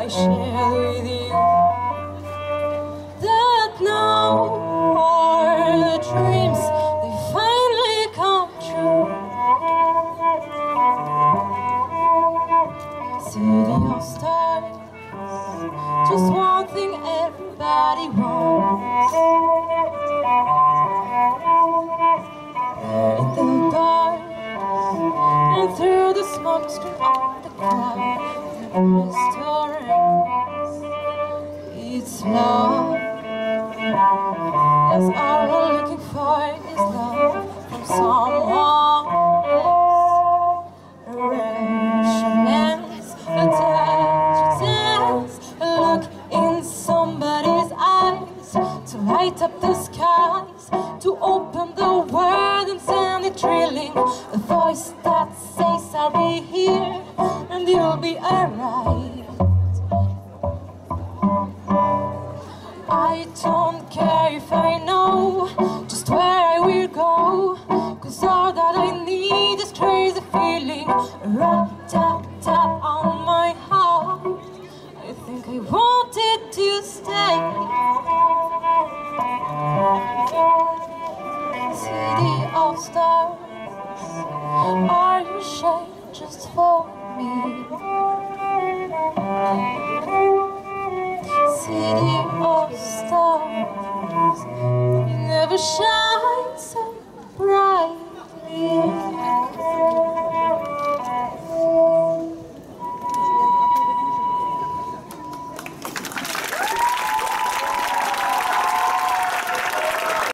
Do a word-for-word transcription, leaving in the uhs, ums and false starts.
I shared with you, that now are the dreams, they finally come true. City of stars, just one thing everybody wants. And in the bars, and through the smoke screen of the crowd, the restaurants, it's love. Yes, all we're looking for is love from someone else. A romance, a touch, a dance, a look in somebody's eyes, to light up the skies, to open the world and send it thrilling. A voice that says I'll be here and you'll be alright. I don't care if I know just where I will go, cause all that I need is crazy feeling. A rap tap tap on my heart, I think I wanted to stay. City of stars, are you shine just for me? City of stars, you never shine so